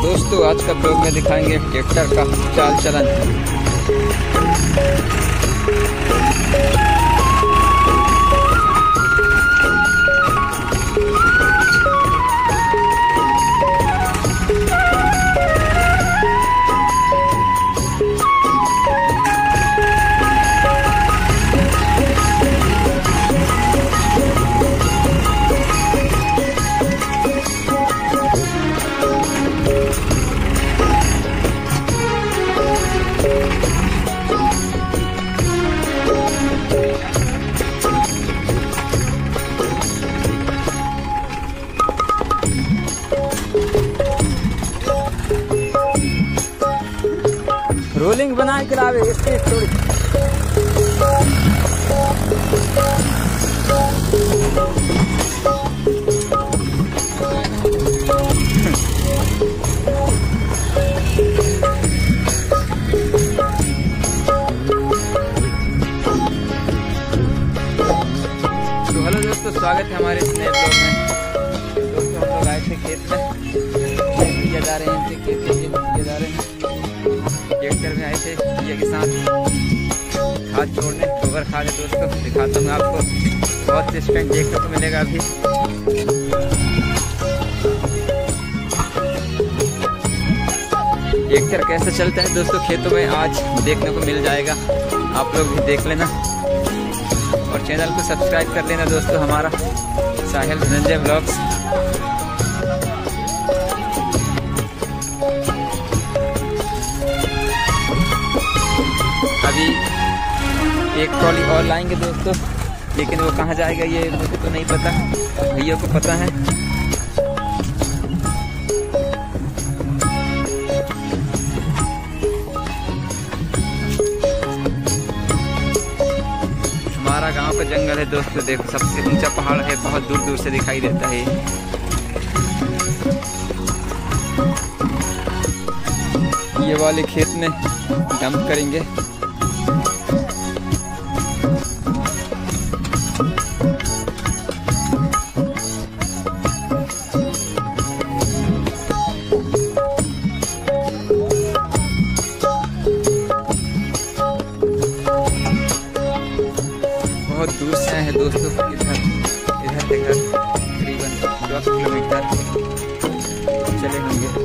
दोस्तों आज का ब्लॉग में दिखाएंगे ट्रैक्टर का चाल चलन। रोलिंग बना के लावे इसके थोड़ी तो हेलो दोस्तों, स्वागत है हमारे इस नए ब्लॉग में। दोस्तों हम लोग आए थे खेत में, किया जा रहे हैं इनके खेत में किए जा रहे हैं। ट्रैक्टर में आए थे ये के साथ खाद छोड़ने, गोबर खाद है दोस्तों, दिखाता हूँ आपको। बहुत से स्टैंड देखने को मिलेगा अभी। ट्रैक्टर कैसे चलता है दोस्तों खेतों में आज देखने को मिल जाएगा, आप लोग भी देख लेना और चैनल को सब्सक्राइब कर लेना दोस्तों हमारा साहिल धनंजय ब्लॉग्स। अभी एक ट्रॉली और लाएंगे दोस्तों, लेकिन वो कहाँ जाएगा ये मुझे तो नहीं पता, भैया को पता है। हमारा गांव का जंगल है दोस्तों, देखो सबसे ऊंचा पहाड़ है, बहुत दूर दूर से दिखाई देता है। ये वाले खेत में डंप करेंगे। बहुत दूर से आए हैं दोस्तों, इधर से घर करीबन 10 किलोमीटर चले होंगे।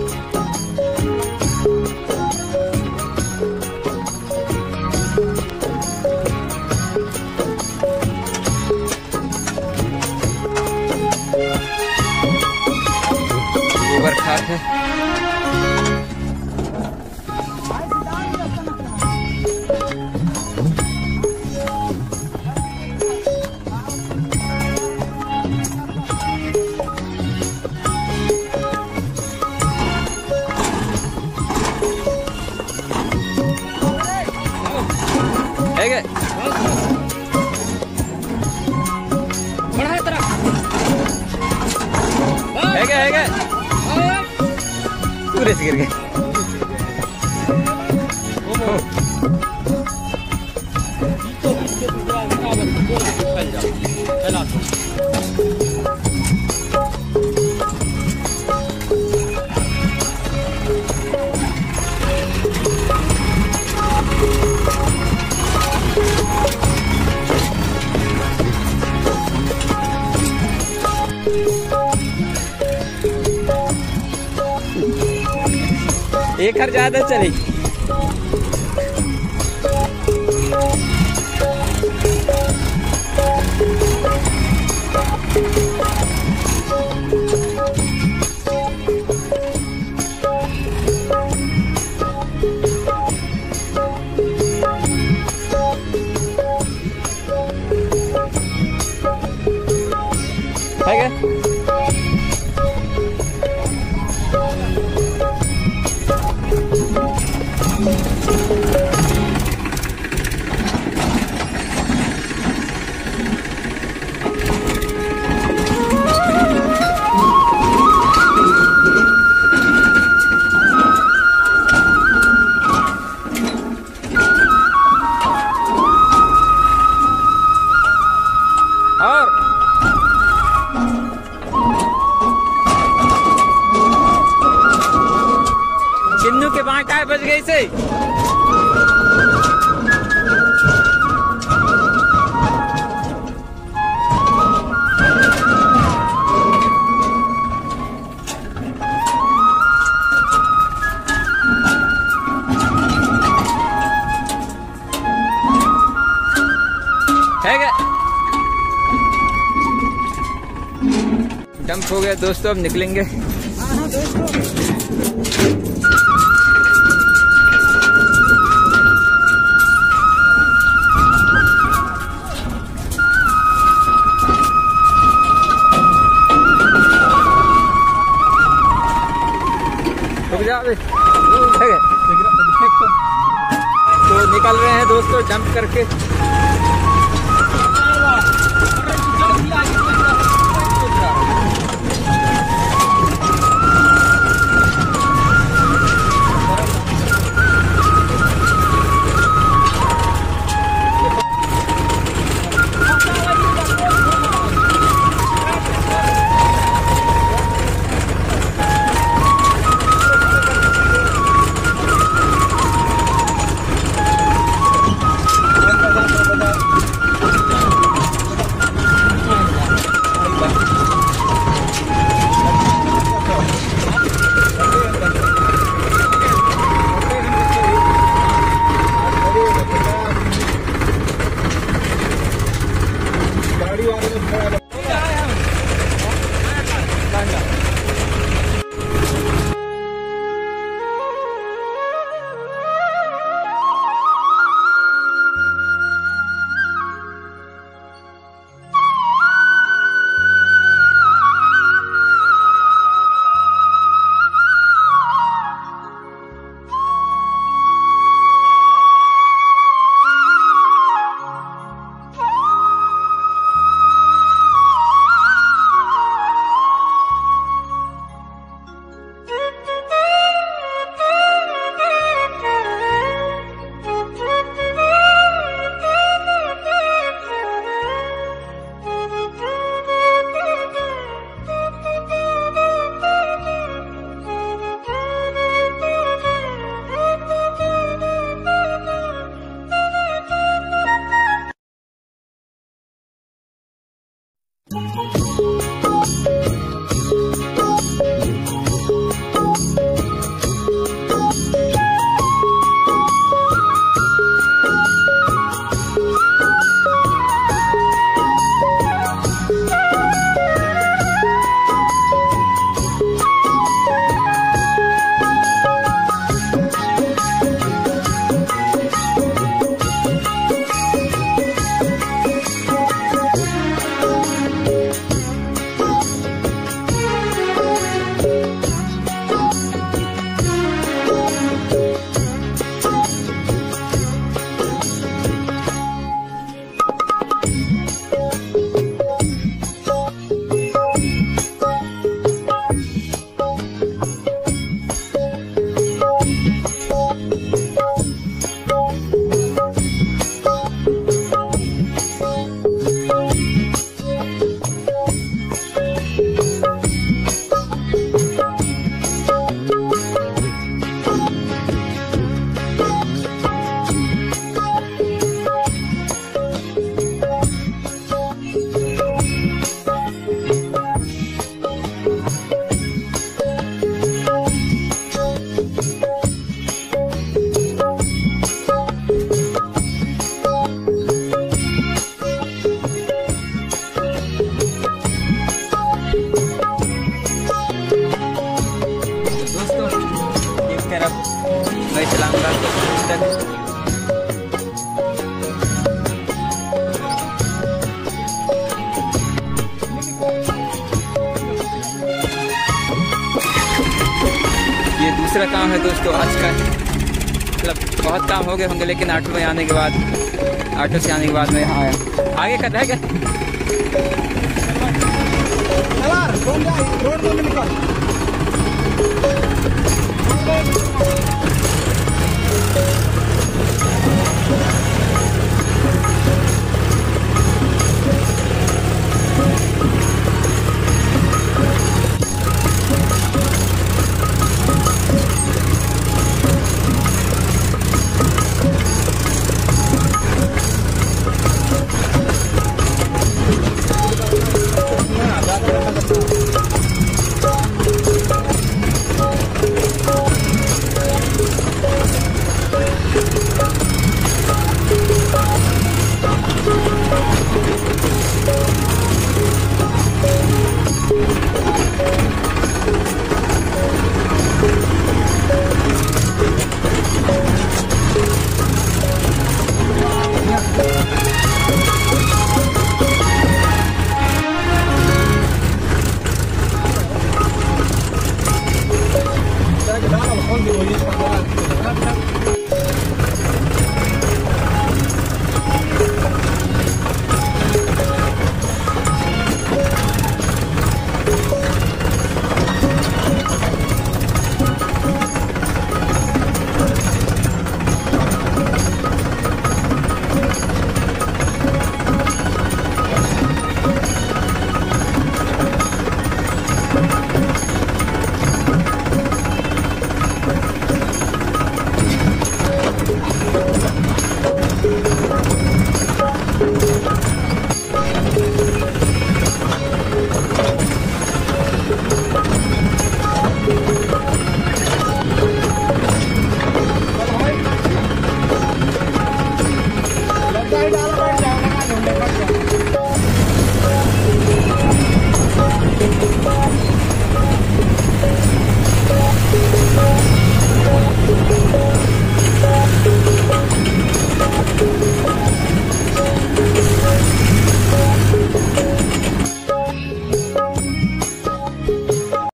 गोबर खाद है। है पूरे से गिर गए। एक हर ज्यादा चली। के बाएं टायर बच गए इसे। है क्या? डंप हो गया दोस्तों, अब निकलेंगे। तो निकल रहे हैं दोस्तों डंप करके। मैं चलाऊंगा तक। ये दूसरा काम है दोस्तों आज का। मतलब बहुत काम हो गए होंगे, लेकिन ऑटो में आने के बाद, ऑटो से आने के बाद मैं यहाँ आया। आगे का रहेगा रोड में निकल। देखो ये